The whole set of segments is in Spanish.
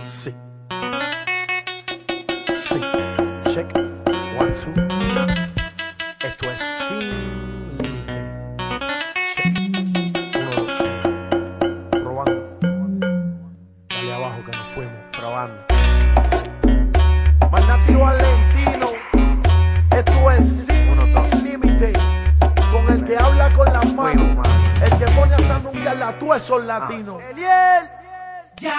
Sí. Sí. Check. 1, 2. Esto es sin límite. Check. 1, 2. Probando. Dale abajo que nos fuimos. Probando. Malnacido Valentino. Esto es sin límite. Con el que habla con las manos. El que pone a sandunguear la tú esos latinos. Eliel. Ya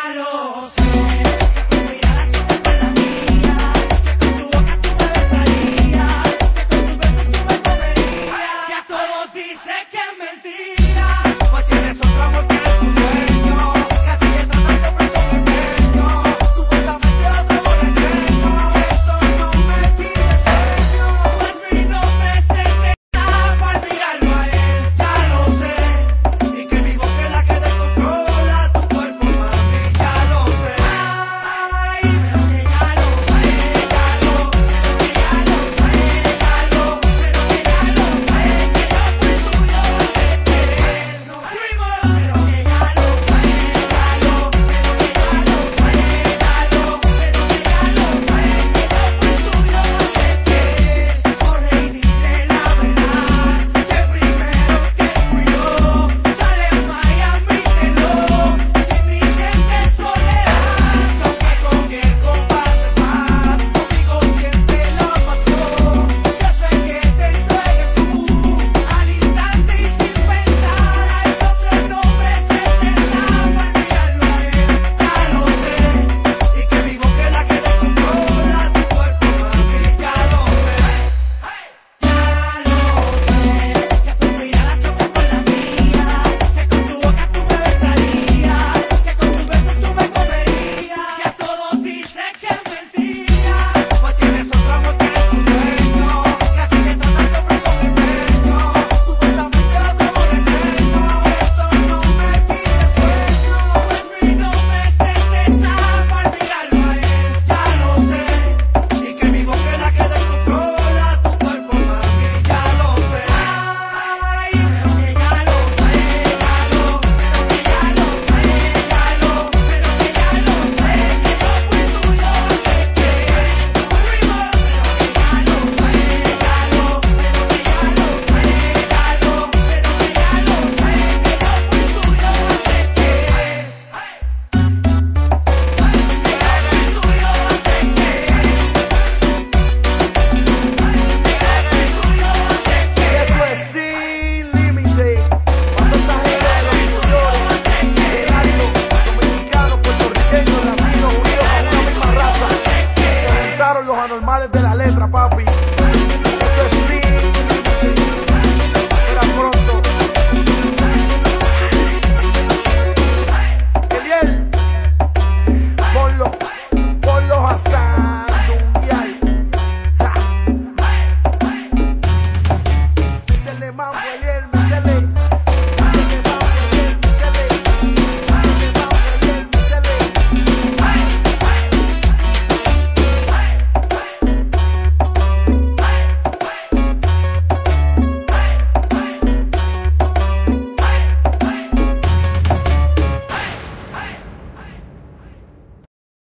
lo sé, que mira la chica con la mía, que con tu boca tú me besarías, que con tus besos tú me comerías. Ya todos dicen que es mentira, pues tienes otro amor que es tu dueño, que a ti te tratan siempre con empeño, supuestamente otro boleteño, eso no me tires sueño. Pues mi nombre se te da por mirarlo a él, ya lo sé, y que mi voz es la que descontrola tu cuerpo. Los anormales de la ley.